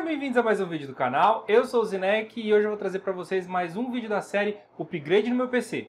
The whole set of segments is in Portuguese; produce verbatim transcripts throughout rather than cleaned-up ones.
Sejam bem-vindos a mais um vídeo do canal, eu sou o Zinek e hoje eu vou trazer para vocês mais um vídeo da série Upgrade no meu P C.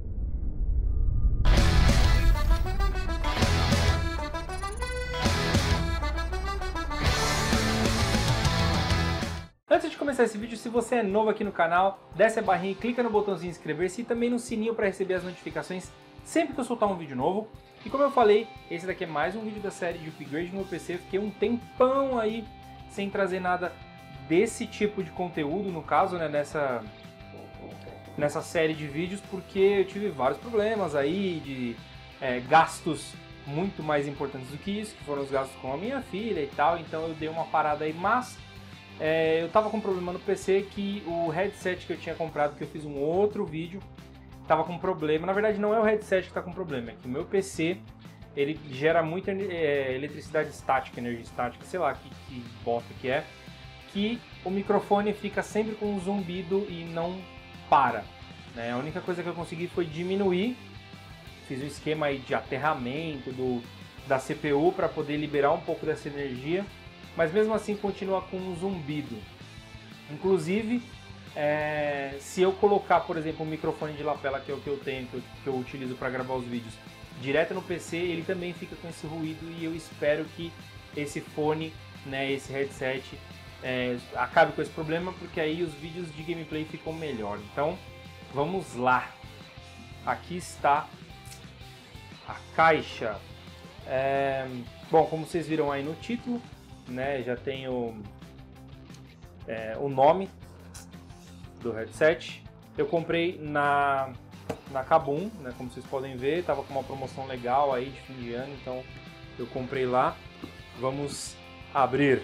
Antes de começar esse vídeo, se você é novo aqui no canal, desce a barrinha e clica no botãozinho inscrever-se e também no sininho para receber as notificações sempre que eu soltar um vídeo novo. E como eu falei, esse daqui é mais um vídeo da série de Upgrade no meu P C, eu fiquei um tempão aí sem trazer nada desse tipo de conteúdo, no caso, né, nessa, nessa série de vídeos, porque eu tive vários problemas aí de é, gastos muito mais importantes do que isso, que foram os gastos com a minha filha e tal, então eu dei uma parada aí, mas é, eu tava com um problema no P C que o headset que eu tinha comprado, que eu fiz um outro vídeo, tava com problema. Na verdade não é o headset que tá com problema, é que o meu P C ele gera muita é, eletricidade estática, energia estática, sei lá que, que bota que é, que o microfone fica sempre com um zumbido e não para, né? A única coisa que eu consegui foi diminuir, fiz um esquema aí de aterramento do, da C P U para poder liberar um pouco dessa energia, mas mesmo assim continua com um zumbido. Inclusive, é, se eu colocar, por exemplo, um microfone de lapela, que é o que eu tenho, que eu, que eu utilizo para gravar os vídeos, direto no P C, ele também fica com esse ruído e eu espero que esse fone, né, esse headset, é, acabe com esse problema, porque aí os vídeos de gameplay ficam melhor. Então, vamos lá. Aqui está a caixa. É, bom, como vocês viram aí no título, né, já tem o, é, o nome do headset. Eu comprei na na Kabum, né, como vocês podem ver, tava com uma promoção legal aí de fim de ano, então eu comprei lá. Vamos abrir.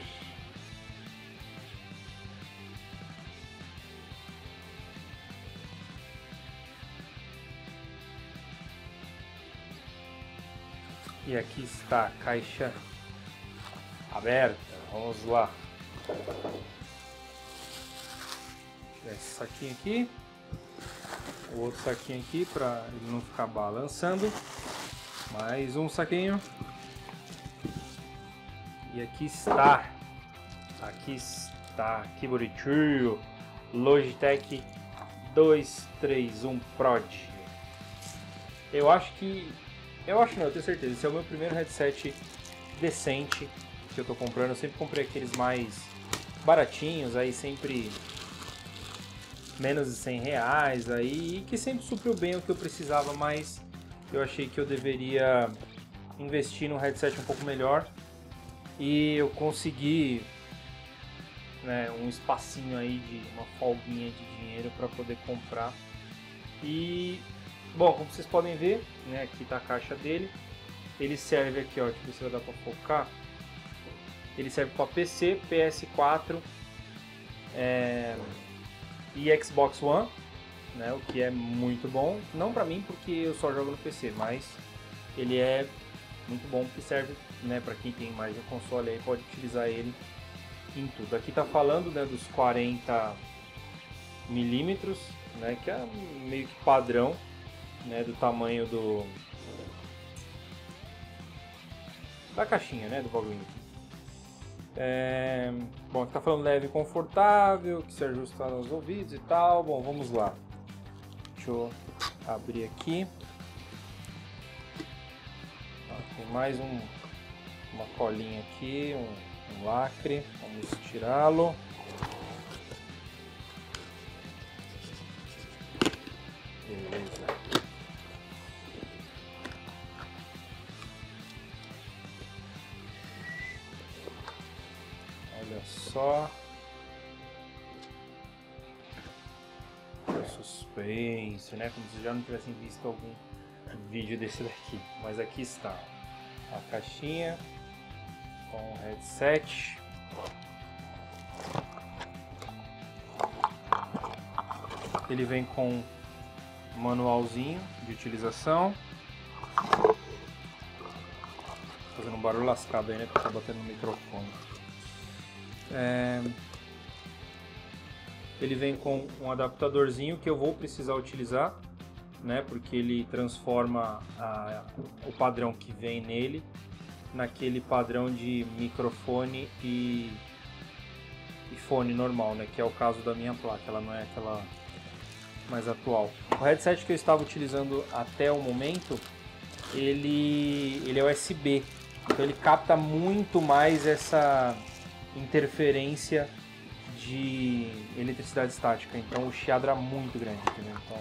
E aqui está a caixa aberta. Vamos lá. Esse saquinho aqui. O outro saquinho aqui para ele não ficar balançando. Mais um saquinho. E aqui está. Aqui está. Que bonitinho. Logitech dois três um Prod. Eu acho que... Eu acho não, eu tenho certeza. Esse é o meu primeiro headset decente que eu tô comprando. Eu sempre comprei aqueles mais baratinhos, aí sempre menos de cem reais, aí, que sempre supriu bem o que eu precisava, mas eu achei que eu deveria investir num headset um pouco melhor. E eu consegui, né, um espacinho aí, de uma folguinha de dinheiro para poder comprar. E, bom, como vocês podem ver, né, aqui tá a caixa dele. Ele serve aqui, ó, deixa eu ver se vai dar para focar. Ele serve para P C, P S quatro é, e Xbox One, né, o que é muito bom. Não para mim, porque eu só jogo no P C, mas ele é muito bom porque serve, né, para quem tem mais um console aí, pode utilizar ele em tudo. Aqui tá falando, né, dos quarenta milímetros, né, que é meio que padrão, né, do tamanho do da caixinha, né, do bagulho. É, bom, aqui tá falando leve e confortável, que se ajusta aos ouvidos e tal. Bom, vamos lá. Deixa eu abrir aqui. Ó, tem mais um, uma colinha aqui, um, um lacre. Vamos tirá-lo. Beleza. Olha só. Suspense, né? Como se já não tivessem visto algum vídeo desse daqui. Mas aqui está a caixinha com o headset. Ele vem com um manualzinho de utilização. Fazendo um barulho lascado aí, né? Porque tá batendo no microfone. É... Ele vem com um adaptadorzinho que eu vou precisar utilizar, né? Porque ele transforma a, o padrão que vem nele naquele padrão de microfone e fone normal, né? Que é o caso da minha placa, ela não é aquela mais atual. O headset que eu estava utilizando até o momento, ele, ele é U S B, então ele capta muito mais essa interferência de eletricidade estática, então o chiado era muito grande, entendeu? Então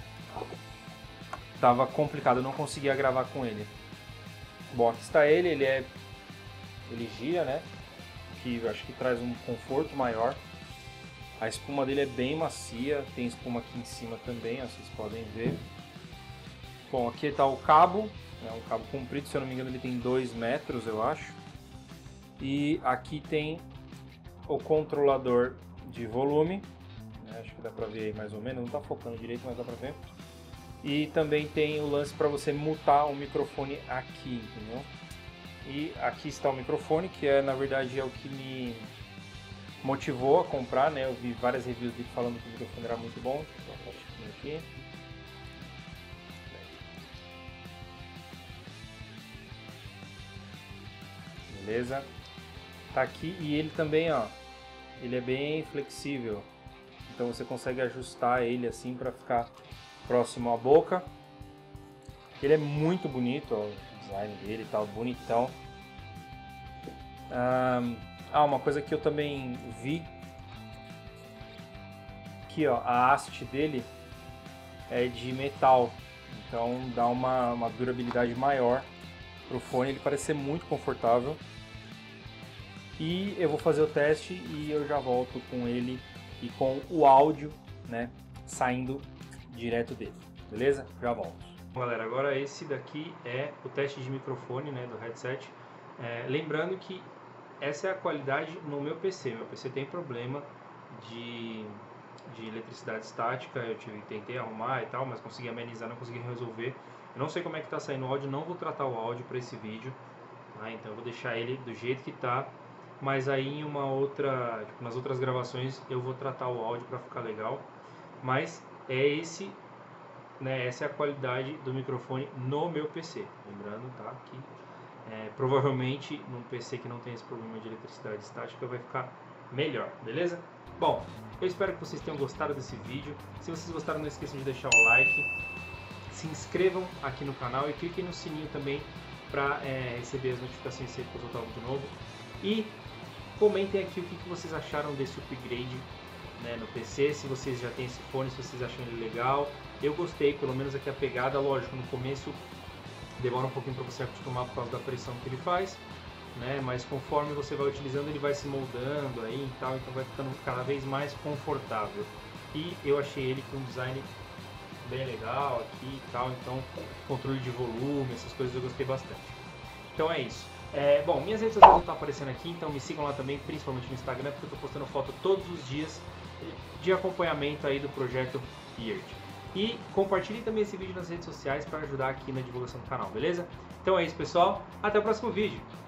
tava complicado, eu não conseguia gravar com ele. Bom, aqui está ele, ele é ele gira, né? Que eu acho que traz um conforto maior. A espuma dele é bem macia, tem espuma aqui em cima também, ó, vocês podem ver. Bom, aqui está o cabo, é um cabo comprido, se eu não me engano ele tem dois metros, eu acho. E aqui tem o controlador de volume, né? Acho que dá pra ver aí mais ou menos, não tá focando direito, mas dá pra ver. E também tem o lance para você mutar o microfone aqui, entendeu? E aqui está o microfone, que é, na verdade é o que me motivou a comprar, né? Eu vi várias reviews dele falando que o microfone era muito bom. Vou dar um aqui. Beleza? Tá aqui e ele também, ó, ele é bem flexível. Então você consegue ajustar ele assim para ficar próximo à boca. Ele é muito bonito, ó, o design dele tá bonitão. Ah, uma coisa que eu também vi, aqui ó, a haste dele é de metal, então dá uma, uma durabilidade maior pro fone, ele parece ser muito confortável. E eu vou fazer o teste e eu já volto com ele e com o áudio, né, saindo direto dele, beleza? Já volto. Bom, galera, agora esse daqui é o teste de microfone, né, do headset. É, lembrando que essa é a qualidade no meu P C. Meu P C tem problema de, de eletricidade estática, eu tive, tentei arrumar e tal, mas consegui amenizar, não consegui resolver. Eu não sei como é que tá saindo o áudio, não vou tratar o áudio para esse vídeo, tá? Então eu vou deixar ele do jeito que tá. Mas aí em uma outra, tipo, nas outras gravações eu vou tratar o áudio para ficar legal. Mas é esse, né, essa é a qualidade do microfone no meu P C. Lembrando, tá, que é, provavelmente num P C que não tem esse problema de eletricidade estática vai ficar melhor, beleza? Bom, eu espero que vocês tenham gostado desse vídeo. Se vocês gostaram, não esqueçam de deixar o like, se inscrevam aqui no canal e cliquem no sininho também para é, receber as notificações sempre que eu soltar um vídeo novo. E comentem aqui o que vocês acharam desse upgrade, né, no P C, se vocês já têm esse fone, se vocês acham ele legal. Eu gostei, pelo menos aqui a pegada, lógico, no começo demora um pouquinho para você acostumar por causa da pressão que ele faz, né, mas conforme você vai utilizando ele vai se moldando aí e tal, então vai ficando cada vez mais confortável. E eu achei ele com um design bem legal aqui e tal, então controle de volume, essas coisas eu gostei bastante. Então é isso. É, bom, minhas redes sociais estão aparecendo aqui, então me sigam lá também, principalmente no Instagram, porque eu estou postando foto todos os dias de acompanhamento aí do projeto Beard. E compartilhem também esse vídeo nas redes sociais para ajudar aqui na divulgação do canal, beleza? Então é isso, pessoal, até o próximo vídeo.